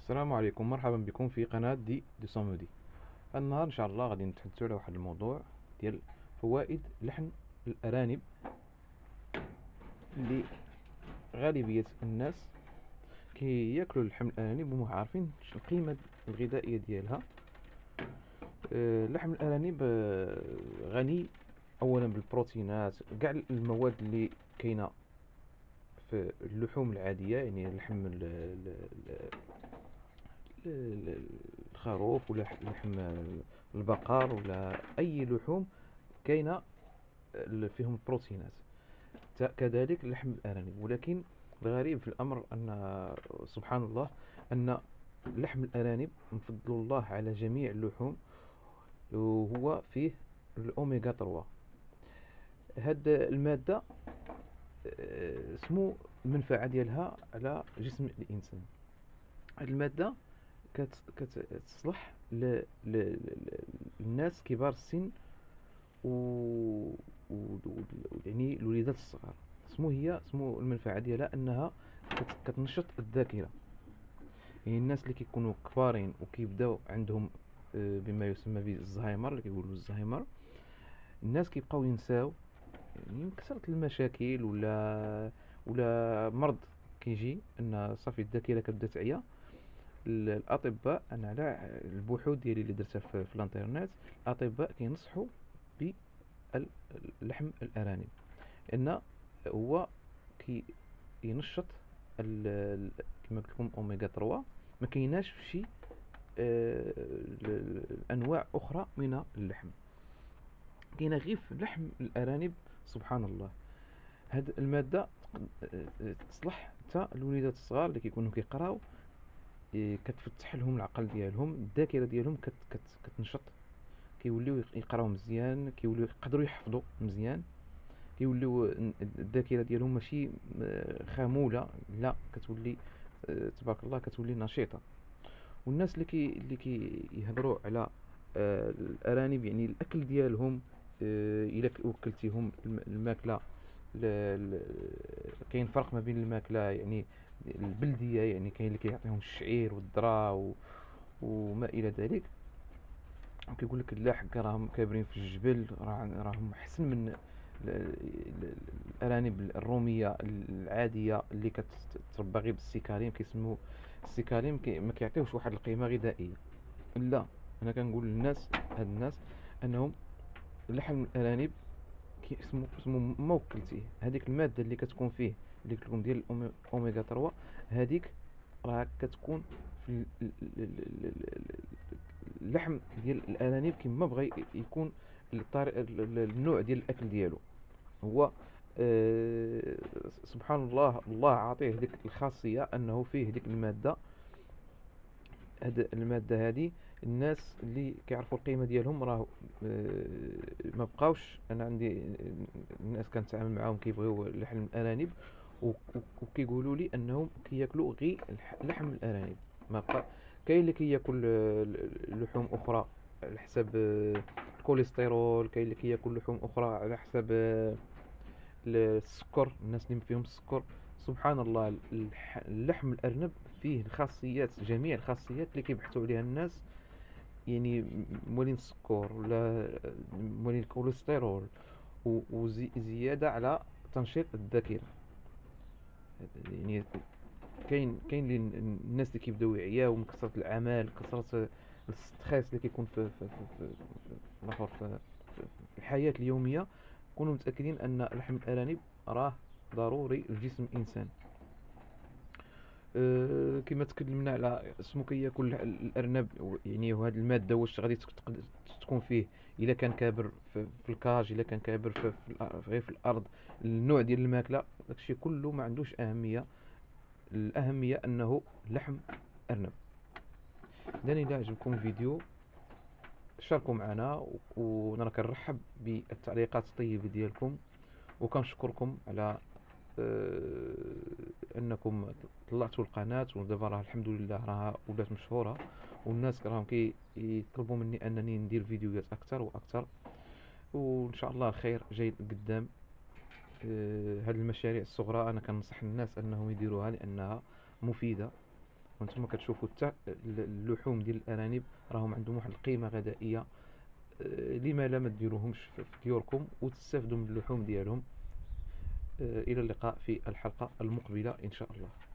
السلام عليكم، مرحبا بكم في قناة دي صامودي. النهار ان شاء الله غادي نتحدثوا على واحد الموضوع ديال فوائد لحم الارانب اللي غالبية الناس ياكلوا لحم الارانب وما عارفين القيمة الغذائية ديالها. لحم الارانب غني اولا بالبروتينات، كاع المواد اللي كاينه في اللحوم العادية، يعني لحم الخروف ولا لحم البقر ولا اي لحوم كاينه فيهم البروتينات، كذلك لحم الارانب. ولكن الغريب في الامر ان سبحان الله ان لحم الارانب مفضل الله على جميع اللحوم، وهو فيه الاوميغا 3. هاد الماده سمو المنفعه ديالها على جسم الانسان. هاد الماده كتصلح للناس كبار السن و... يعني الوليدات الصغار. سمو المنفعه ديالها انها كتنشط الذاكره، يعني الناس اللي كيكونوا كبارين وكيبداو عندهم بما يسمى بالزهايمر، اللي كيقولوا الزهايمر، الناس كيبقاو ينساو، يعني من كثرة المشاكل ولا مرض كيجي ان صافي الذاكره كتبدا تعيا. الاطباء، انا على البحوث ديالي اللي درتها في الانترنت، الاطباء كينصحوا بلحم الارانب، لان هو ينشط كما قلت لكم اوميغا 3. ما كايناش في شي انواع اخرى من اللحم، كاينه غير في لحم الارانب. سبحان الله. هاد الماده تصلح حتى الوليدات الصغار اللي كيكونوا كيقراو، كتفتح لهم العقل ديالهم، الذاكره ديالهم كتنشط، كيوليو يقراو مزيان، كيوليو يقدروا يحفظوا مزيان، كيوليو الذاكره ديالهم ماشي خاموله، لا كتولي تبارك الله كتولي نشيطه. والناس اللي يهضروا على الارانب، يعني الاكل ديالهم، الا وكلتيهم الماكله، كاين فرق ما بين الماكله يعني البلديه، يعني كاين اللي كيعطيهم الشعير والذره وما الى ذلك، كيقول لك لا حكا راهم كابرين في الجبل، راهم احسن من الارانب الروميه العاديه اللي كتربى غير بالسيكاليم. كيسموا السيكاليم ما كيعطيوش واحد القيمه غذائيه. لا، انا كنقول للناس، هاد الناس، انهم لحم الارانب اسمه ما وكلتيه، هذيك الماده اللي كتكون فيه اللي قلت لكم ديال الاوميغا 3، هذيك راه كتكون في اللحم ديال الارانب كما بغى يكون. النوع ديال الاكل ديالو هو سبحان الله، الله عاطيه ديك الخاصيه انه فيه ديك الماده. هاد الماده هذه الناس اللي كيعرفوا القيمه ديالهم راه ما بقاوش. انا عندي الناس كنتعامل معاهم كيبغيو لحم الارانب، وكيقولوا لي انهم كياكلوا غير لحم الارانب. ما بقى كاين اللي كياكل لحوم اخرى على حساب الكوليسترول، كاين اللي كياكل لحوم اخرى على حساب السكر، الناس اللي فيهم السكر. سبحان الله، اللحم الأرنب فيه الخاصيات، جميع الخاصيات اللي كيبحثوا عليها الناس، يعني مولين السكر ولا مولين الكوليسترول، وزيادة على تنشيط الذاكرة. يعني كاين اللي الناس اللي كيبداو يعياو من كثرة العمل، كثرة الستريس اللي كيكون في الحياة اليومية، كونوا متأكدين أن لحم الأرانب راه ضروري لجسم الإنسان. كما تكلمنا على اسمو كياكل الأرنب، يعني وهاد المادة واش غادي تكون فيه، إلا كان كابر في الكاج، إلا كان كابر غير في الأرض، النوع ديال الماكلة، داكشي كله ما عندوش أهمية. الأهمية أنه لحم أرنب. إذن إلا عجبكم الفيديو شاركوا معنا، وانا كنرحب بالتعليقات الطيبة ديالكم، وكنشكركم على انكم طلعتوا القناة، ودابا راه الحمد لله راها ولات مشهورة، والناس راهم كيطلبوا مني انني ندير فيديوهات اكثر واكثر، وان شاء الله الخير جاي قدام. هذه المشاريع الصغرى انا كنصح الناس انهم يديروها لانها مفيدة، وانتم كتشوفوا حتى اللحوم ديال الارانب راهم عندهم واحد القيمه غذائيه. لما لا ما ديروهمش في ديوركم وتستافدوا من اللحوم ديالهم. الى اللقاء في الحلقه المقبله ان شاء الله.